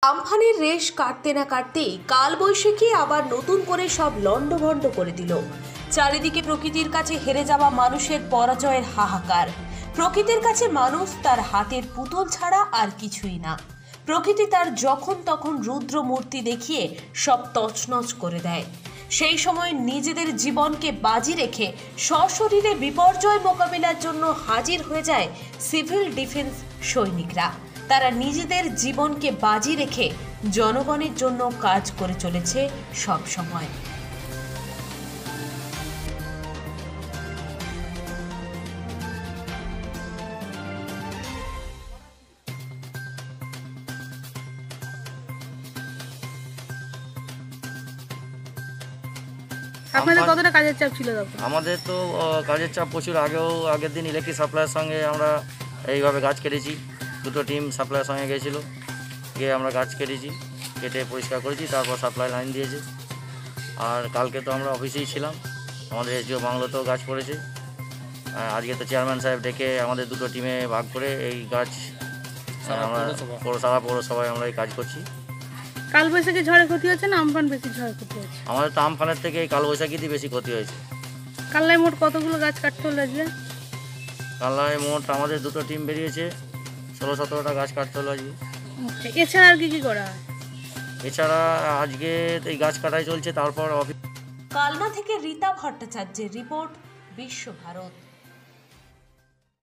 আমফানের রেশ কাটতে না কাটতেই কালবৈশাখী আবার নতুন করে সব লন্ডভন্ড করে দিল। চারিদিকে প্রকৃতির কাছে হেরে যাওয়া মানুষের পরাজয়ের হাহাকার। প্রকৃতির কাছে মানুষ তার হাতের পুতুল ছাড়া আর কিছুই না। প্রকৃতি তার যখন তখন রুদ্র মূর্তি দেখিয়ে সব তছনছ করে দেয়। সেই সময় নিজেদের জীবনকে বাজি রেখে সশরীরে বিপর্যয় মোকাবিলার জন্য হাজির হয়ে যায় সিভিল ডিফেন্স সৈনিকরা। তারা নিজেদের জীবনকে বাজি রেখে জনগণের জন্য কাজ করে চলেছে সব সময়। আপনাদের কতটা কাজের চাপ ছিল? আমাদের তো কাজের চাপ প্রচুর। আগের দিন ইলেকট্রিক সাপ্লাইয়ের সঙ্গে আমরা এইভাবে গাছ কেটেছি। দুটো টিম সাপ্লাইয়ের সঙ্গে গিয়েছিলো, গিয়ে আমরা গাছ কেটেছি, কেটে পরিষ্কার করেছি, তারপর সাপ্লাই লাইন দিয়েছে। আর কালকে তো আমরা অফিসেই ছিলাম, আমাদের এসডিও বাংলোতেও গাছ পড়েছে। আজকে তো চেয়ারম্যান সাহেব ডেকে আমাদের দুটো টিমে ভাগ করে এই গাছ আমরা সারা পৌরসভায় আমরা এই কাজ করছি। কালবৈশাখী ঝড়ে ক্ষতি হচ্ছে না আমফান বেশি ঝড়ে ক্ষতি হচ্ছে? আমাদের তো আমফানের থেকে এই কালবৈশাখীতে বেশি ক্ষতি হয়েছে। কাল্লায় মোট কতগুলো গাছ কাটতে হলো আজকে? কাল্লায় মোট আমাদের দুটো টিম বেরিয়েছে, 16-17টা গাছ কাটতে হলো আজকে। এছাড়া আর কি করা হয়? এছাড়া আজকে এই গাছ কাটাই চলছে। তারপর কালনা থেকে রীতা ভট্টাচার্যের রিপোর্ট, বিশ্বভারত।